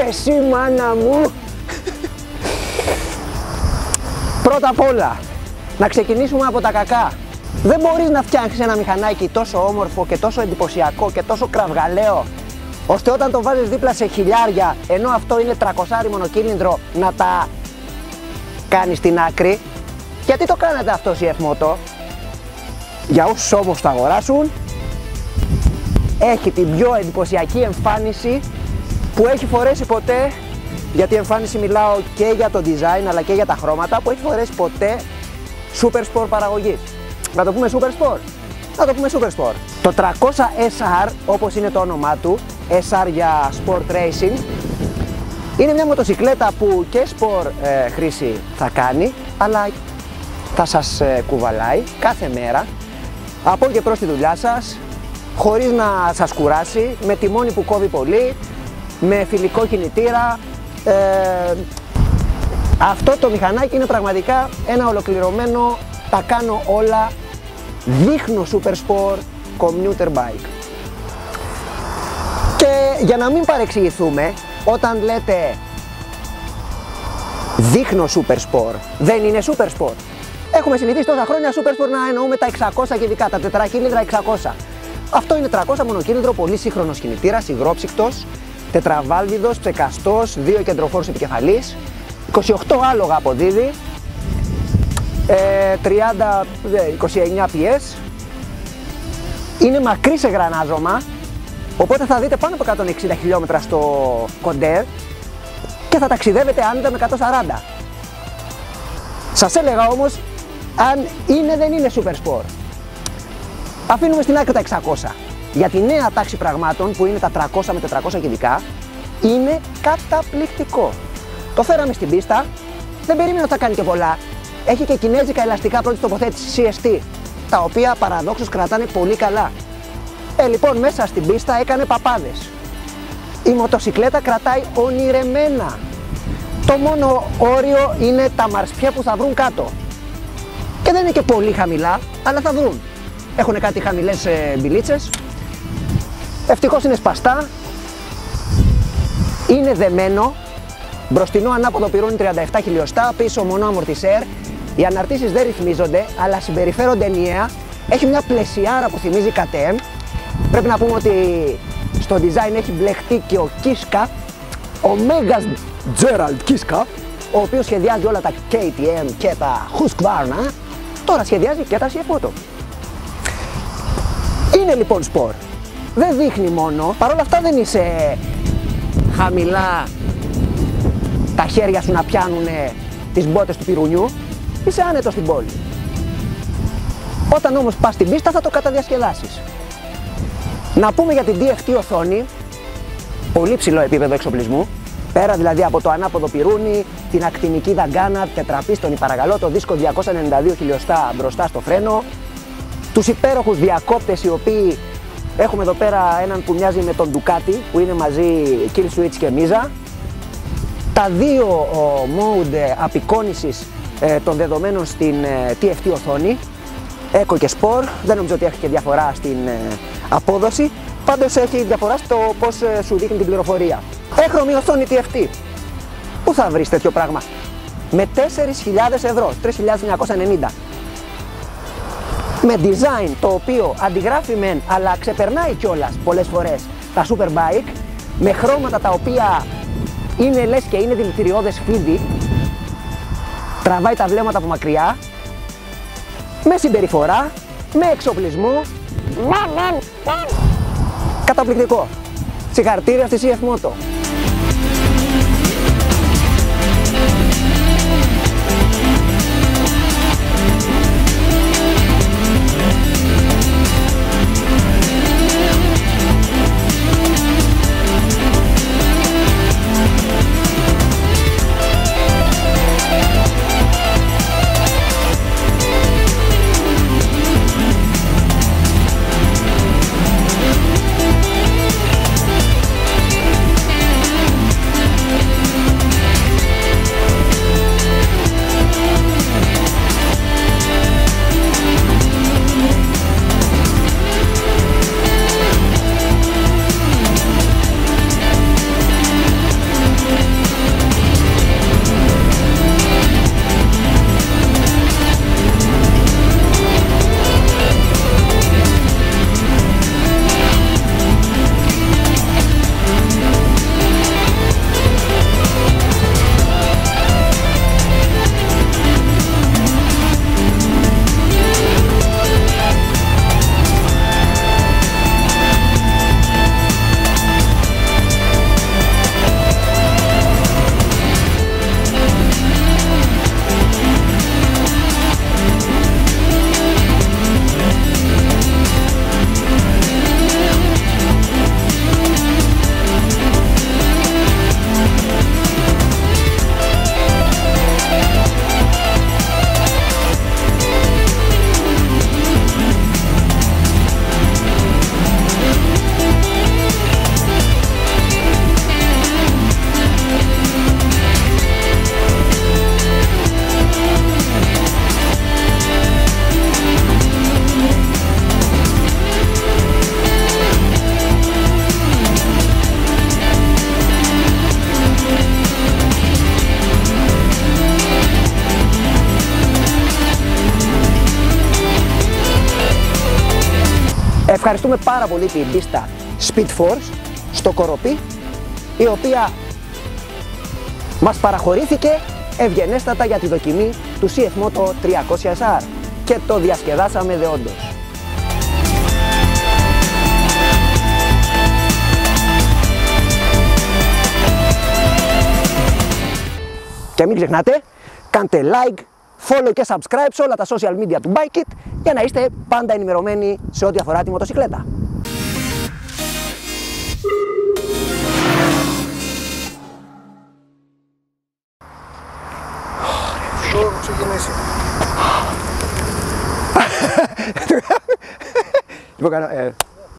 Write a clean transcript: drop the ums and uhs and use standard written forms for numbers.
εσύ μάνα μου. Πρώτα απ' όλα, να ξεκινήσουμε από τα κακά. Δεν μπορείς να φτιάξεις ένα μηχανάκι τόσο όμορφο και τόσο εντυπωσιακό και τόσο κραυγαλαίο, ώστε όταν το βάζεις δίπλα σε χιλιάρια, ενώ αυτό είναι 300 μονοκύλινδρο, να τα κάνεις στην άκρη. Γιατί το κάνατε αυτό CF Moto? Για όσους όμως το αγοράσουν, έχει την πιο εντυπωσιακή εμφάνιση που έχει φορέσει ποτέ, γιατί εμφάνιση μιλάω και για το design αλλά και για τα χρώματα, που έχει φορέσει ποτέ Super Sport παραγωγής. Να το πούμε Super Sport. Να το πούμε Super Sport. Το 300 SR, όπως είναι το όνομά του, SR για Sport Racing, είναι μια μοτοσικλέτα που και Sport χρήση θα κάνει, αλλά θα σας κουβαλάει κάθε μέρα από και προς τη δουλειά σας, χωρίς να σας κουράσει, με τιμόνι που κόβει πολύ, με φιλικό κινητήρα. Αυτό το μηχανάκι είναι πραγματικά ένα ολοκληρωμένο, τα κάνω όλα, δείχνω Super Sport commuter bike. Και για να μην παρεξηγηθούμε, όταν λέτε δείχνω Super Sport, δεν είναι Super Sport. Έχουμε συνηθίσει τόσα χρόνια Super Sport να εννοούμε τα 600 και ειδικά, τα τετρακύλινδρα 600. Αυτό είναι 300 μονοκύλινδρο, πολύ σύγχρονος κινητήρας, υγρόψυκτος, τετραβάλβιδος, ψεκαστός, 2 κεντροφόρους επικεφαλής, 28 άλογα αποδίδει, 29 PS, είναι μακρύ σε γρανάζωμα, οπότε θα δείτε πάνω από 160 χιλιόμετρα στο κοντέρ και θα ταξιδεύετε άνετα με 140. Σας έλεγα όμως αν είναι δεν είναι Super Sport. Αφήνουμε στην άκρη τα 600. Για τη νέα τάξη πραγμάτων που είναι τα 300 με 400 κυβικά, είναι καταπληκτικό. Το φέραμε στην πίστα, δεν περίμενα ότι θα κάνει και πολλά. Έχει και κινέζικα ελαστικά πρώτης τοποθέτησης CST, τα οποία παραδόξως κρατάνε πολύ καλά. Λοιπόν, μέσα στην πίστα έκανε παπάδες. Η μοτοσικλέτα κρατάει ονειρεμένα. Το μόνο όριο είναι τα μαρσπιά που θα βρουν κάτω. Και δεν είναι και πολύ χαμηλά, αλλά θα βρουν. Έχουν κάτι χαμηλές μπιλίτσες. Ευτυχώς είναι σπαστά. Είναι δεμένο. Μπροστινό ανάποδο πυρούνι 37 χιλιοστά, πίσω μονό αμορτισέρ. Οι αναρτήσεις δεν ρυθμίζονται, αλλά συμπεριφέρονται ενιαία. Έχει μια πλαισιάρα που θυμίζει KTM. Πρέπει να πούμε ότι στο design έχει μπλεχτεί και ο Kiska, ο Μέγας Gerald Kiska, ο οποίος σχεδιάζει όλα τα KTM και τα Husqvarna, τώρα σχεδιάζει και τα CF Moto. Είναι λοιπόν sport. Δεν δείχνει μόνο, παρόλα αυτά δεν είσαι χαμηλά, τα χέρια σου να πιάνουν τις μπότες του πυρουνιού, είσαι άνετος στην πόλη. Όταν όμως πας στην πίστα θα το καταδιασκεδάσεις. Να πούμε για την DFT οθόνη, πολύ ψηλό επίπεδο εξοπλισμού, πέρα δηλαδή από το ανάποδο πυρούνι, την ακτινική δαγκάνα, τετραπίστονη παρακαλώ, το δίσκο 292 χιλιοστά μπροστά στο φρένο, τους υπέροχους διακόπτες οι οποίοι έχουμε εδώ πέρα έναν που μοιάζει με τον Ducati που είναι μαζί kill switch και μίζα, τα δύο mode απεικόνησης των δεδομένων στην TFT οθόνη, Eco και Sport, δεν νομίζω ότι έχει και διαφορά στην απόδοση, πάντως έχει διαφορά στο πώς σου δείχνει την πληροφορία. Έχρωμη οθόνη TFT. Πού θα βρεις τέτοιο πράγμα? Με 4.000 ευρώ, 3.990. Με design το οποίο αντιγράφει μεν, αλλά ξεπερνάει κιόλας πολλές φορές τα Superbike, με χρώματα τα οποία είναι λες και είναι δηλητηριώδες φίδι, τραβάει τα βλέμματα από μακριά, με συμπεριφορά, με εξοπλισμό. Καταπληκτικό. Συγχαρητήρια στη CF Moto. Ευχαριστούμε πάρα πολύ την πίστα Speed Force στο Κοροπή, η οποία μας παραχωρήθηκε ευγενέστατα για τη δοκιμή του CF Moto 300SR και το διασκεδάσαμε δεόντως. Και μην ξεχνάτε, κάντε like, follow και subscribe σε όλα τα social media του BikeIt για να είστε πάντα ενημερωμένοι σε ό,τι αφορά τη μοτοσυκλέτα. Λοιπόν,